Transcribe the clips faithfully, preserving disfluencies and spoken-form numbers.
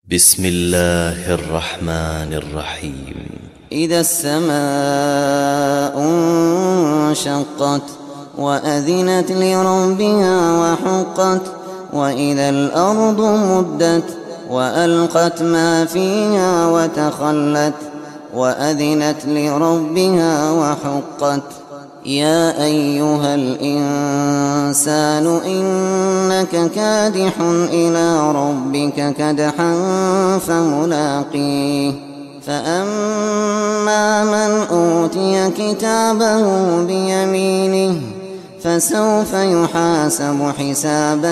بسم الله الرحمن الرحيم. إذا السماء انشقت وأذنت لربها وحقت وإذا الأرض مدت وألقت ما فيها وتخلت وأذنت لربها وحقت يا أيها الإنسان إنك كادح إلى ربك كدحا فملاقيه فأما من أوتي كتابه بيمينه فسوف يحاسب حسابا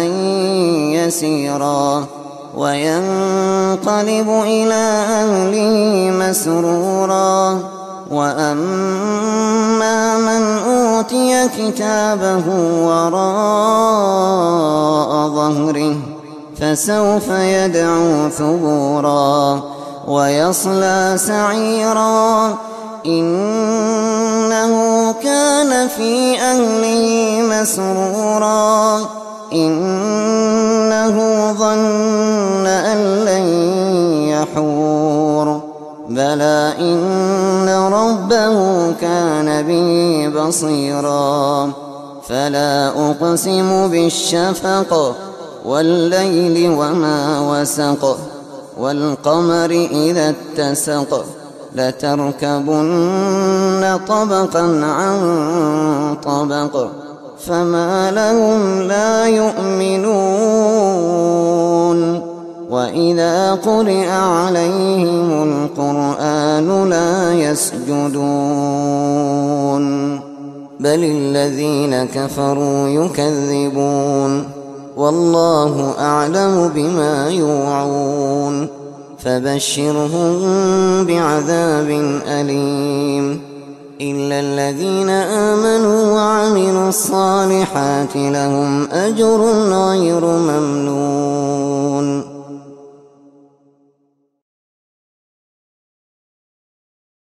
يسيرا وينقلب إلى أهله مسرورا وأما من أوتي كتابه وراء ظهره فسوف يدعو ثبورا ويصلى سعيرا إنه كان في أهله مسرورا إنه ظن أن لن يحور بلى إن ربه كان به بصيرا فلا أقسم بالشفق والليل وما وسق والقمر إذا اتسق لتركبن طبقا عن طبق فما لهم لا يؤمنون وإذا قرئ عليهم القرآن لا يسجدون بل الذين كفروا يكذبون والله أعلم بما يوعون فبشرهم بعذاب أليم إلا الذين آمنوا وعملوا الصالحات لهم أجر غير ممنون